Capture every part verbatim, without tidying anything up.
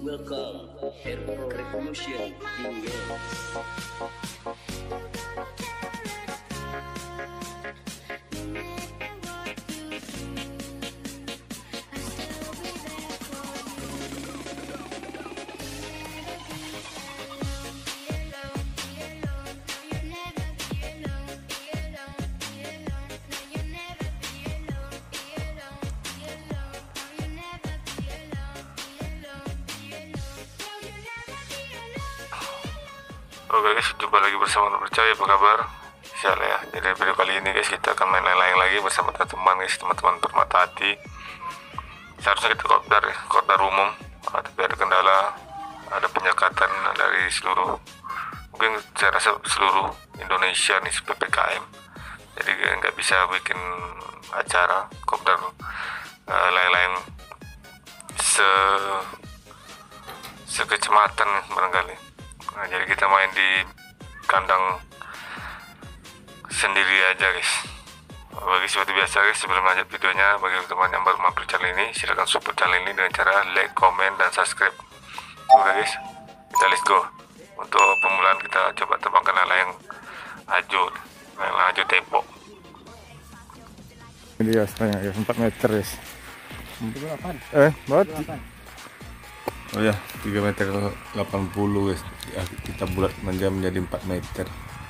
Welcome, Air Pro Revolution Team Games. Oke guys, jumpa lagi bersama teman percaya, apa kabar? Sial ya. Jadi video kali ini guys, kita akan main layang-layang lagi bersama teman-teman guys, teman-teman bermata hati. Seharusnya kita kopdar ya, kopdar umum, ah, tapi ada kendala, ada penyekatan dari seluruh, mungkin saya rasa seluruh Indonesia nih P P K M. Jadi nggak bisa bikin acara kopdar uh, layang-layang se sekecamatan barangkali. Nah, jadi kita main di kandang sendiri aja guys. Bagi seperti biasa guys, sebelum lanjut videonya, bagi teman yang baru mampir channel ini, silahkan support channel ini dengan cara like, comment, dan subscribe. Oke guys, kita let's go. Untuk pemulaan kita coba terbangkan layang ajo, layang ajo tepo. Ini ya, sayang ya, empat meter guys. Eh, buat. Oh ya, tiga meter delapan puluh guys. Ya, kita bulat menjadi menjadi empat meter.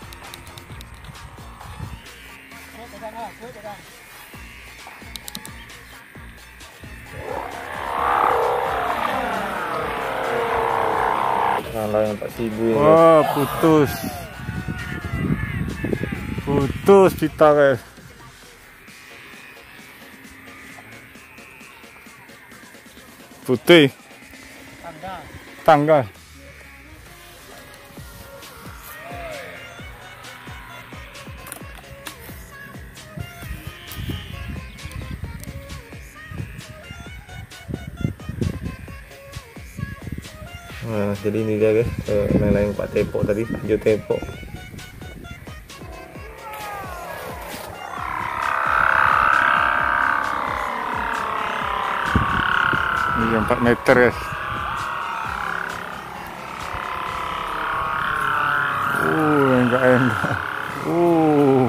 Kalau yang Pak Sibu ya. Oh, putus. Putus kita guys. Putih. Tangga. Tangga. Nah, jadi ini dia guys, eh, layang Pak Tepo tadi, ajo tepo. Ini empat meter guys. Uh, enggak enggak. Uh.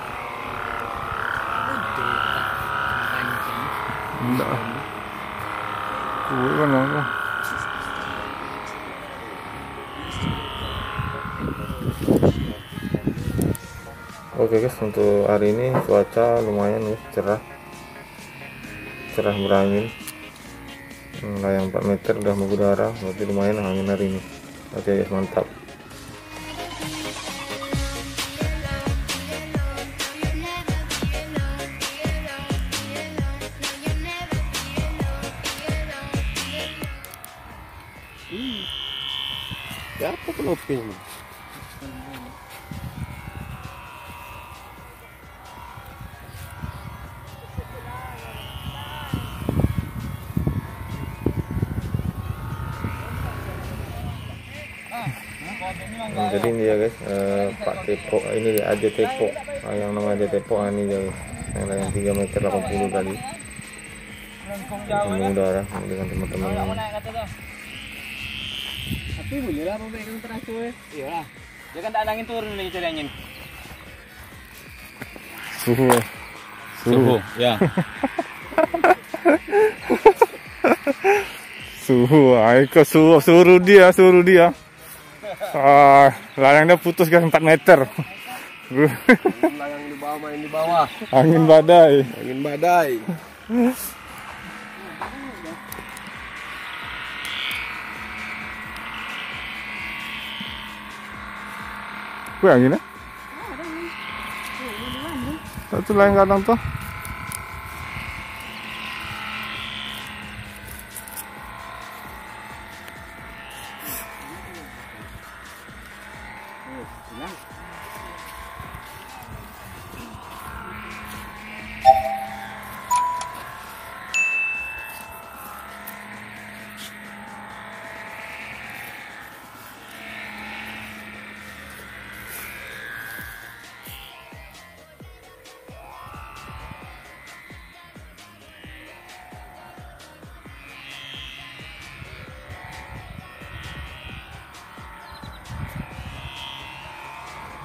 Enggak. Uh, mana? Oke guys, untuk hari ini cuaca lumayan guys, cerah cerah berangin. Hmm, layang empat meter udah mengudara, berarti lumayan angin hari ini. Oke guys, mantap. Ya apa peloping? Hmm, jadi ini ya guys, eh, Pak Tepo ini dia ajo tepo, ah, yang nama ajo tepo ah, ini dia guys, yang layang tiga meter delapan puluh tadi mengudara dengan teman-teman. Tapi boleh lah pemegang terakhir ya. Iya lah. Jangan tak angin turun lagi cari angin. Suhu. Suhu, ya. Suhu, ayo ke suruh suruh dia, suruh dia. Ah, layangnya putus guys, empat meter. Layang di bawah main di bawah. Angin badai. Angin badai. Wih, anginnya? Satu layang kadang tuh.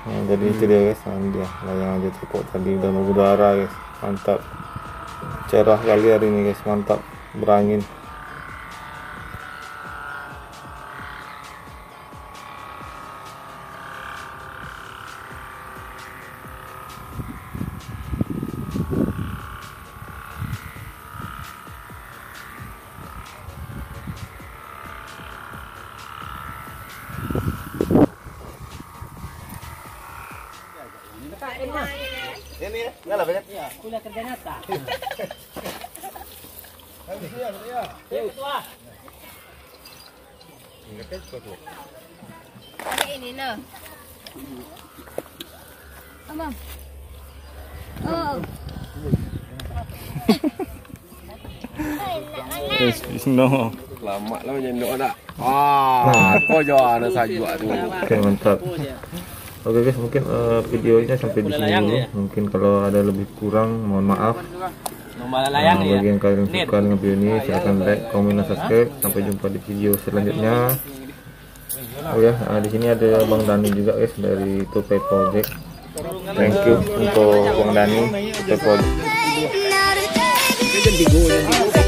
Nah, jadi itu dia guys, nah, ini dia layangan jet ski tadi udah mengudara guys, mantap, cerah kali hari ini guys, mantap, berangin. Ini enggak lah banyak. Ya, kuliah kerja nyata. Ini nah. Abang. Oh. Yes, no. Lama lah nyendok dak. Ah, kau jual ada saja tu. Oke, mantap. Oke guys, mungkin uh, videonya sampai di sini dulu. Mungkin kalau ada lebih kurang, mohon maaf. Nomor layang Nah, ya. bagi yang kalian suka dengan video ini, silahkan like, komen, dan subscribe. Sampai jumpa di video selanjutnya. Oh ya, nah, di sini ada Bang Dani juga guys dari Tupai Project. Thank you untuk Bang Dani Tupai Project.